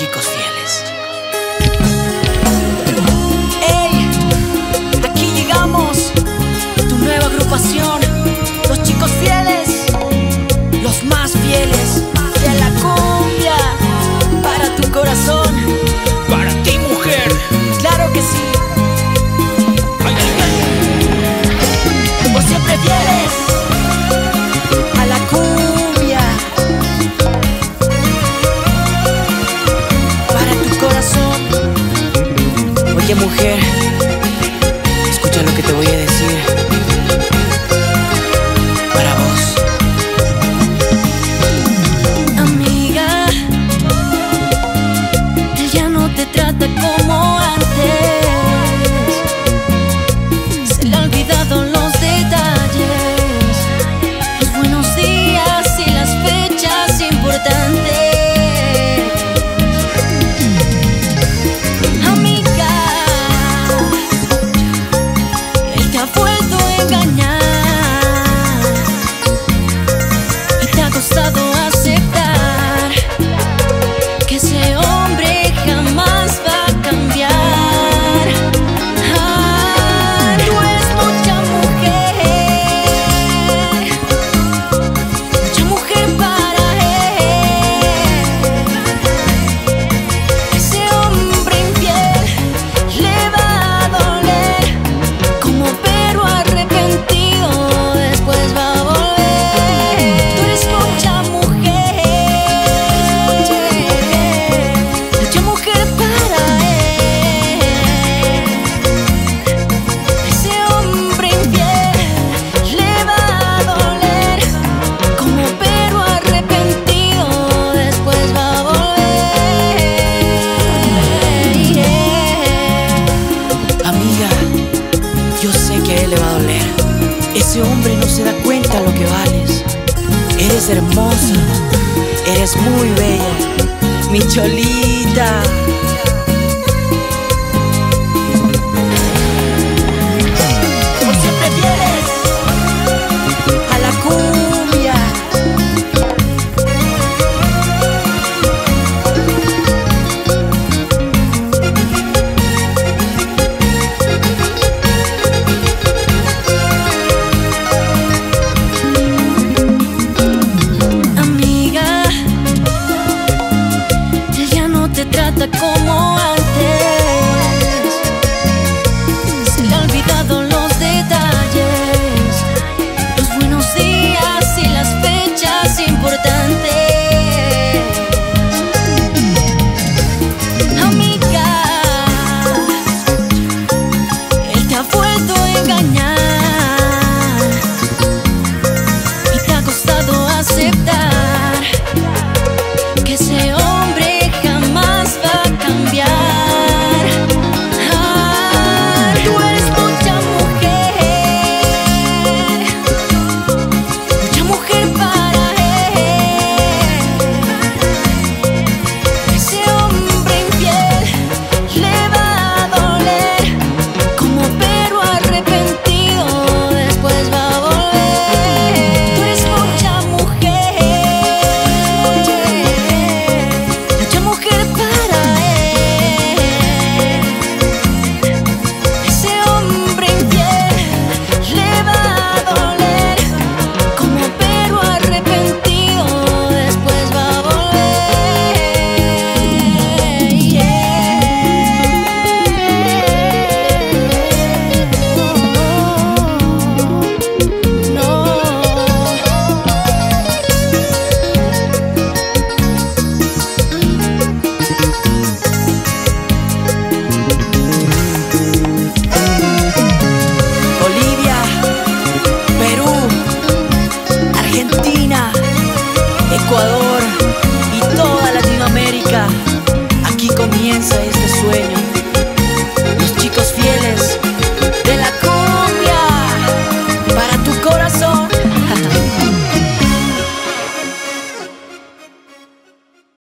chicos fieles. ¡Ey! Aquí llegamos, tu nueva agrupación, los chicos fieles, los más fieles de la cumbia, para tu corazón, para ti, mujer. claro que sí. Ay, ay, ay. Por siempre fieles a la cumbia, para tu corazón. Oye, mujer, escucha lo que te voy a decir. Para vos, amiga, él ya no te trata como antes. Se le han olvidado los detalles, los buenos días y las fechas importantes. Amiga, él te ha vuelto a engañar y te ha costado aceptar que ese hombre jamás va a cambiar. Tú eres mucha mujer para él. Ese hombre infiel le va a doler, como perro arrepentido después va a volver. Tú eres mucha mujer para él. Ese hombre infiel le va a doler, como perro arrepentido después va a volver. amiga, yo sé que a él le va a doler. Ese hombre no se da cuenta lo que vales. Eres hermosa, eres muy bella, mi cholita.